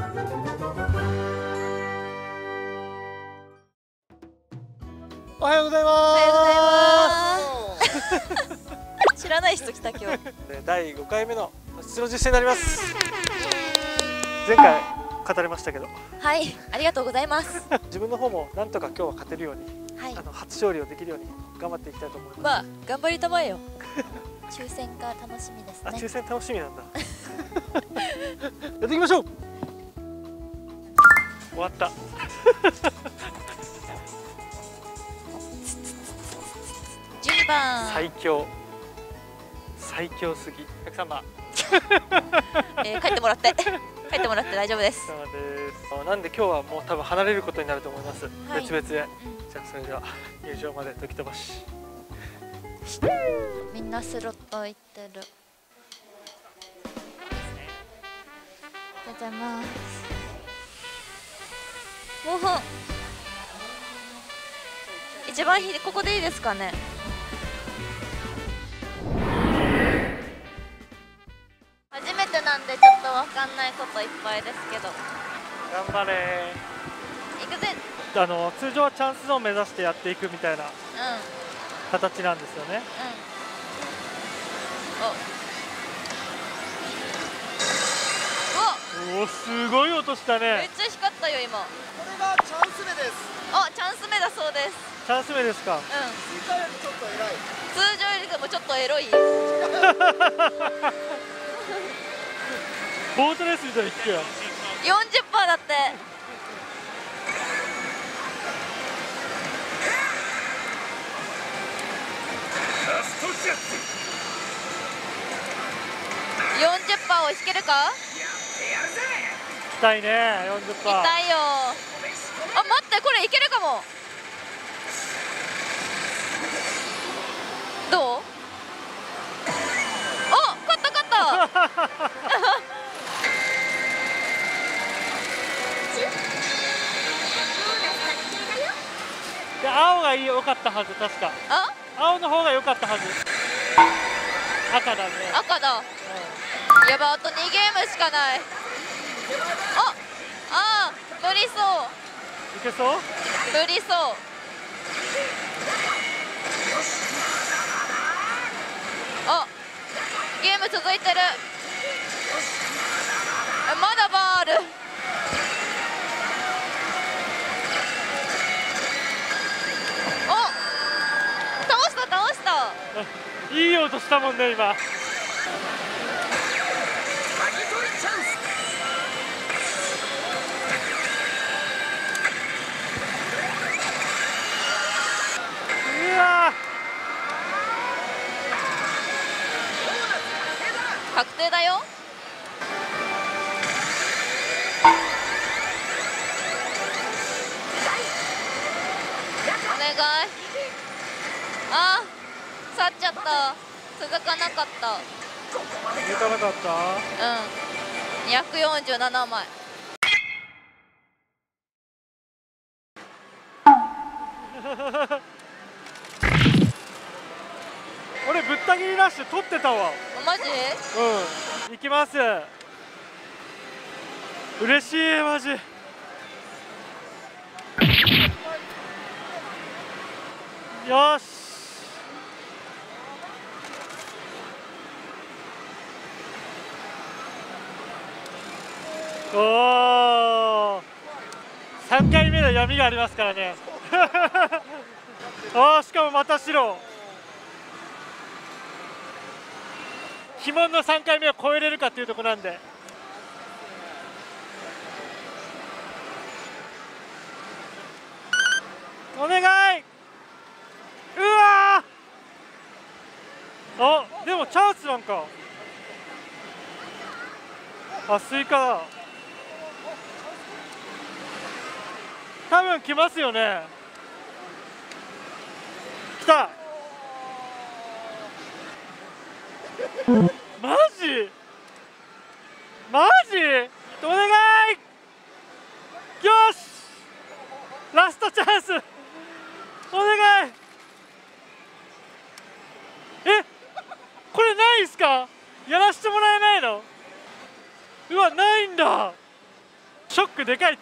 おはようございます。 おはようございます。知らない人来た今日。 第5回目の土の実践になります。前回語りましたけど。 はい、ありがとうございます。 自分の方もなんとか今日は勝てるように、 はい、 初勝利をできるように頑張っていきたいと思います。 まあ頑張りたまえよ。抽選が楽しみですね。 抽選楽しみなんだ。やっていきましょう。終わった。 12番。 最強すぎ。103番。 帰ってもらって大丈夫です。 そうです。なんで今日はもう多分離れることになると思います。はい、別々で。じゃあそれでは入場まで時飛ばし。 みんなスロット行ってる。じゃじゃます。もう一番ここでいいですかね。初めてなんでちょっとわかんないこといっぱいですけど。 頑張れー。行くぜ。 通常はチャンスゾーン目指してやっていくみたいな形なんですよね。おお、すごい音したね。 めっちゃ光ったよ今。 これがチャンス目です。 あ、チャンス目だそうです。 チャンス目ですか。 うん。 通常よりちょっと偉い。 通常よりもちょっとエロい。 ボートレースみたいに聞くよ。 40%だって。40%を引けるか。 痛いね、40%。 痛いよ。あ、待って、これいけるかも。どう。あ、勝ったで、青が良かったはず、確か。 あ、 青の方が良かったはず。赤だね。 赤だ。やば、あと2ゲームしかない。あ、無理そう。 いけそう。 無理そう。あ、ゲーム続いてる。まだバーある。お、倒した。 いい音したもんね今。 確定だよ。お願い。あ、去っちゃった。続かなかった。 続かなかった。 うん。247枚。 俺ぶった切りラッシュ取ってたわ。 マジ？ うん。行きます。嬉しいマジ。よし。おお。3回目の闇がありますからね。ああ、しかもまた白。鬼門の3回目を超えれるかっていうところなんで。お願い。うわー。あ、でもチャンスなんか。あ、スイカだ。多分来ますよね。来た。マジお願い。よし、ラストチャンスお願い。これないんすか。やらせてもらえないの。うわ、ないんだ。 クでかいって。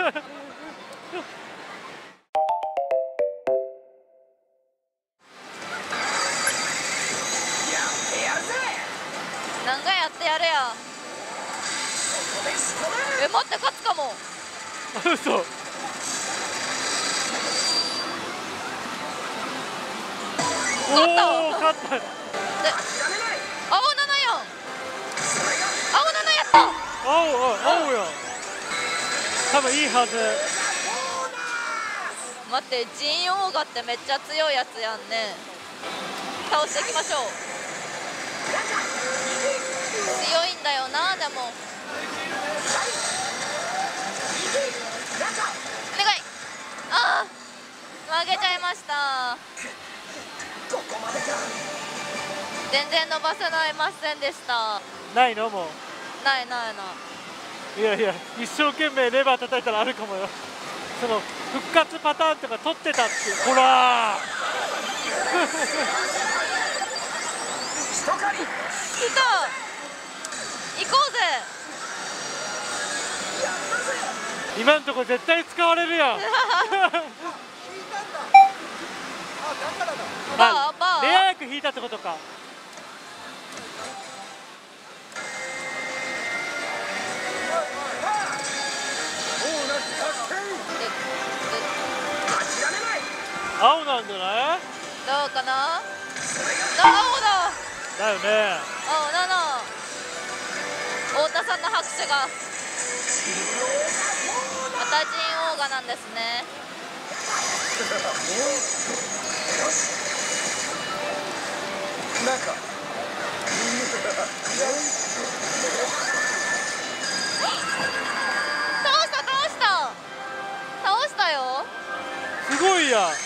なんかやってやれや。待って勝つかも。 嘘。おお勝った。 で青7やん。青7やった。 青やん。多分いいはず。 待ってジンオーガってめっちゃ強いやつやんね。倒していきましょう。強いんだよな。でもお願い。ああ負けちゃいました。全然伸ばせないませんでした。 ないのもう。 ない。 いやいや、一生懸命レバー叩いたらあるかもよ。その復活パターンとか取ってたって。ほらー。 来た。行こうぜ。 今んとこ絶対使われるやん。 バーレア役引いたってことか。青なんじゃない？ どうかな。青だ。 だよね。 青7。太田さんの拍手が。またジンオーガなんですね。倒したよ。 すごいや。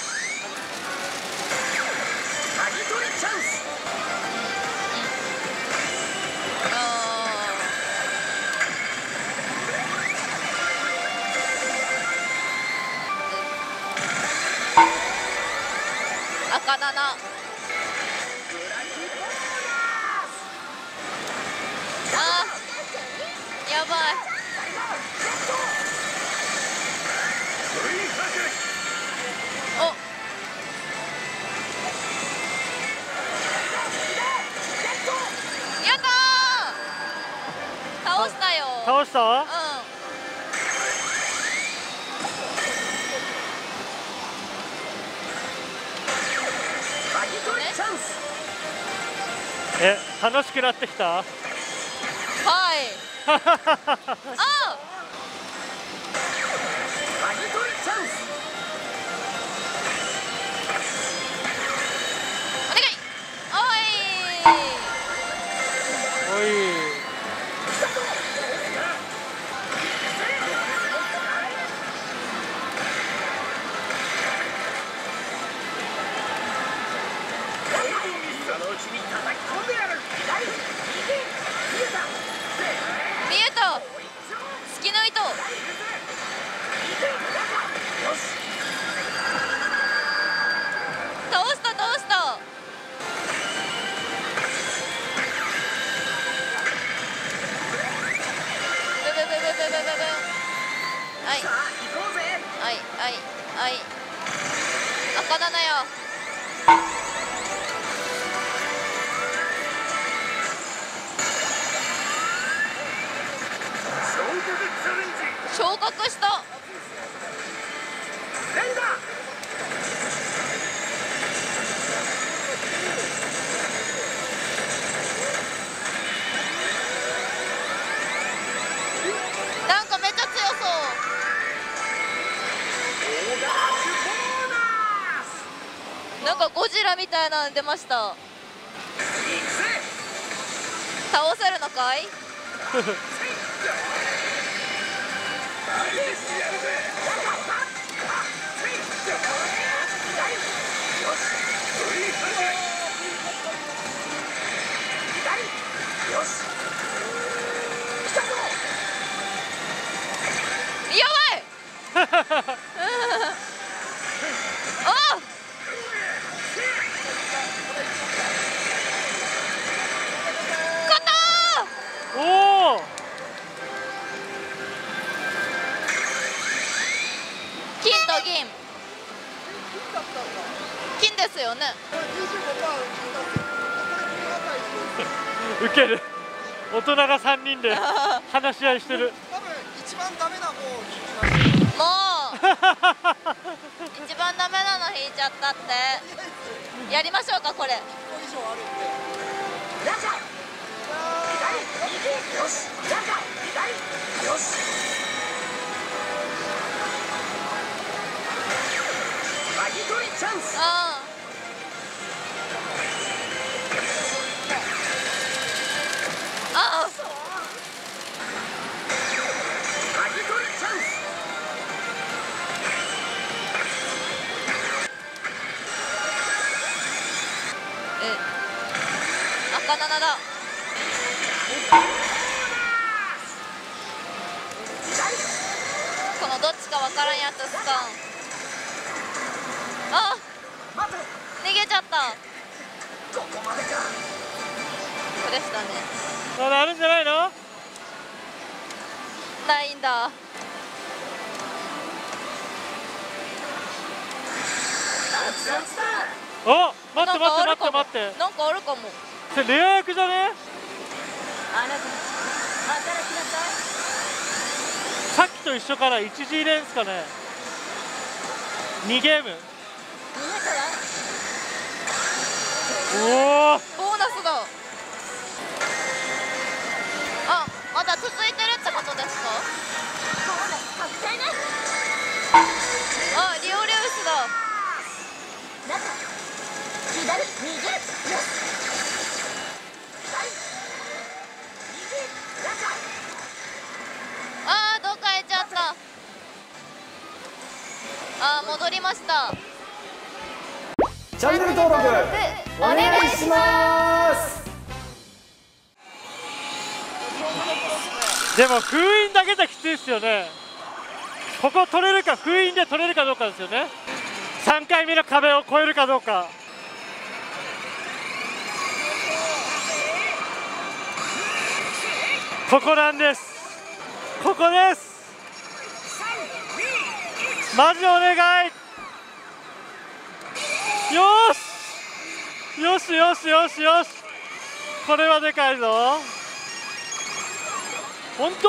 赤7。やばい。おやったー。倒したよ。 倒した？ うん。 楽しくなってきた？ はい。あお願い。 おい。 見えた。月の糸。倒した。はい。赤7よ。昇格した。なんかめっちゃ強そう。なんかゴジラみたいなの出ました。倒せるのかい？やばい。あ勝ったー。 おお。 銀。金ですよね。 これ25% ウケる。大人が3人で話し合いしてる。 多分一番ダメな方を聞きました。 もう一番ダメなの引いちゃったって。やりましょうかこれ。 1個以上あるんで。 ああ。赤7だ。このどっちかわからんやつスカン。あ、逃げちゃった。そうでしたね。 まだあるんじゃないの？ ないんだ。 お、待って待って待って待って。 なんかあるかも。 それレア役じゃね？さっきと一緒から1次入れんすかね。2ゲーム。おお。 ボーナスだ。あ、まだ続いてるってことですか？あ、リオレウスだ。あー、どっか行っちゃった。あー、戻りました。 チャンネル登録お願いします。 でも封印だけじゃきついですよね。ここ取れるか、封印で取れるかどうかですよね。3回目の壁を越えるかどうか。ここなんです。ここです。マジお願い。よしよしよしよしよし。これはでかいぞ。本当？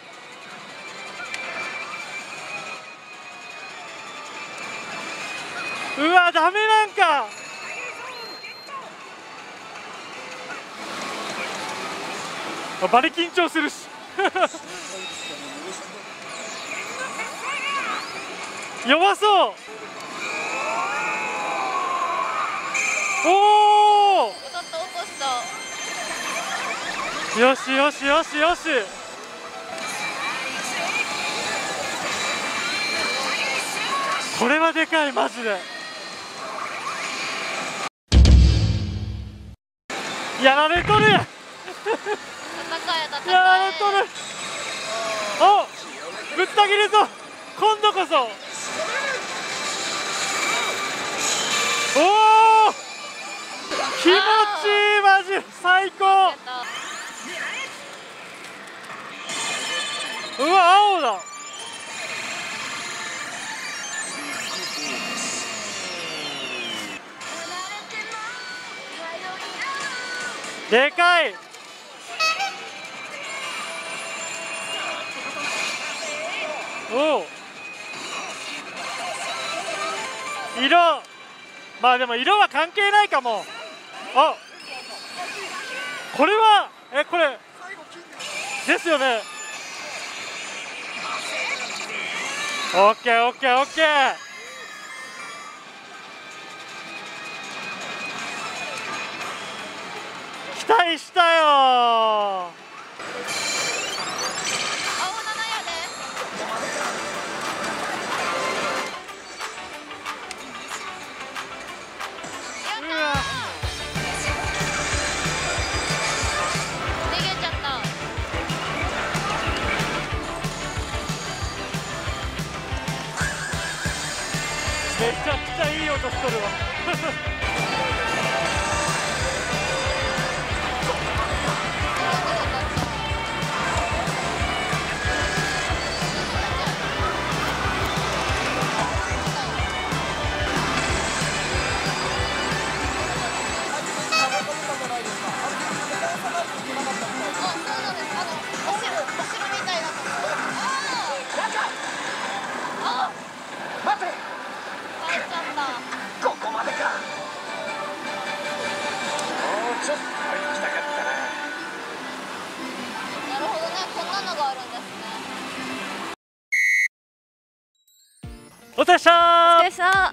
うわ、ダメなんか。バリ緊張するし弱そう。おお、 ちょっと起こした。 よしよしよしよし。これはでかい、マジで。やられとる。 戦え戦え。 やられとる。お、ぶった切るぞ今度こそ。おお、気持ちいい、マジ最高。うわ、青だ。でかい。おお、色、まあでも色は関係ないかも。あ、これはこれですよね。オッケーオッケーオッケー。期待したよ。 青7やで。 うわ、 逃げちゃった。 めちゃくちゃいい音しとるわお疲れっしたー。 お疲れさ。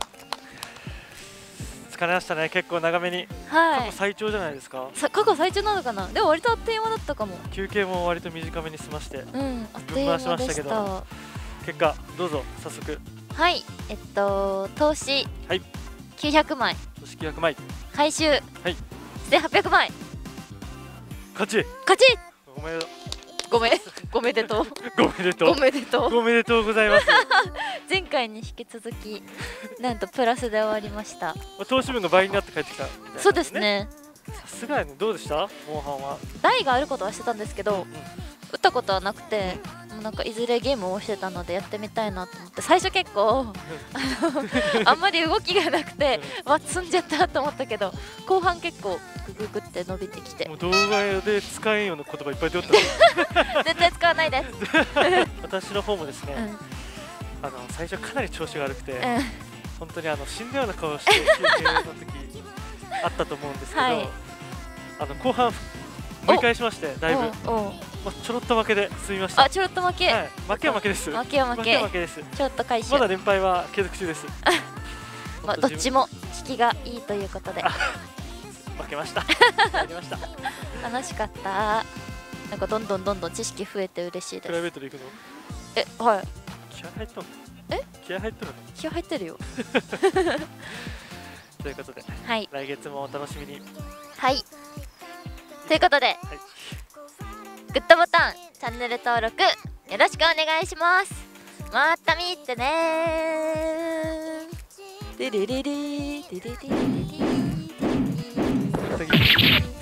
疲れましたね。結構長めに、 はい過去。最長じゃないですか。 過去最長なのかな。でも割とあっという間だったかも。 休憩も割と短めに済まして、 うん、あっという間でぶん回しましたけした。 ど結果どうぞ早速。 はい、投資はい。 900枚、 組織100枚回収はい 1800枚、 勝ち。 勝ち。 おめでとごめん、ごめでとう。 う。ごめでとごう。 めでとう。 ごめでとうございます。 前回に引き続き、なんとプラスで終わりました。 投資分が倍になって帰ってきたみたいな、 そうです。ね。 さすがやね。どうでしたモンハンは。 台があることはしてたんですけど、 うん打ったことはなくて、もうなんかいずれゲームをしてたのでやってみたいなと思って、最初結構あんまり動きがなくて、わっ積んじゃったと思ったけど、後半結構グググって伸びてきて、 もう動画で使えんような言葉いっぱい出てった。 絶対使わないです。 私の方もですね、 うん最初かなり調子が悪くて、 うん本当に死んだような顔して休憩の時あったと思うんですけど、 はい後半盛り返しましてだいぶ、 おうちょろっと負けで済みました。 あ、ちょろっと負け、 はい、負けは負けです。 負けは負け負けです。 ちょっと回収、 まだ連敗は継続中です。 まあ、どっちも引きがいいということで負けました。やりました。 楽しかった。なんかどんどん知識増えて嬉しいプライです。 ベートで行くの？ はい、 気合入っとんの？ え？ 気合入っとるの？ 気合入ってるよ。 ということで、 はい来月もお楽しみに。 はいということで、 はい。 グッドボタン、チャンネル登録よろしくお願いします。また見てねー。でれれれでれれれれれれれ次。